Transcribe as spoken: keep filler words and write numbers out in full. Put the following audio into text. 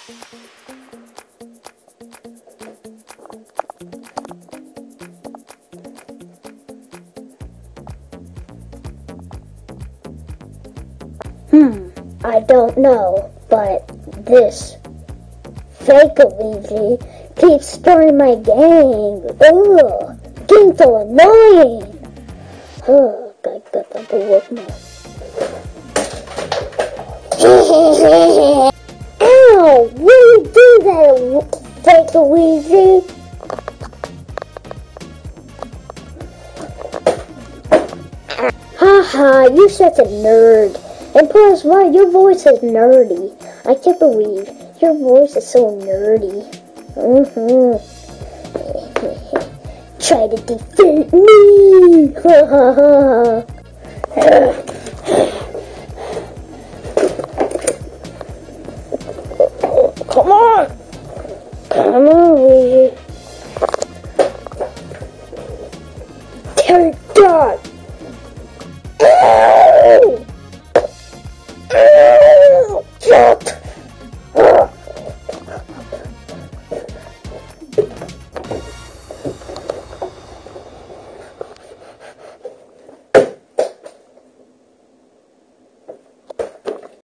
Hmm, I don't know, but this fake LUIGI keeps starting my game. Ugh, getting so annoying. Ugh, I gotta go work more. Ow! What do you do that, fake LUIGI? Haha, you're such a nerd. And plus, why, your voice is nerdy. I can't believe your voice is so nerdy. Mm-hmm. Try to defeat me! Come on! Come on, LUIGI. Dear God! Oh!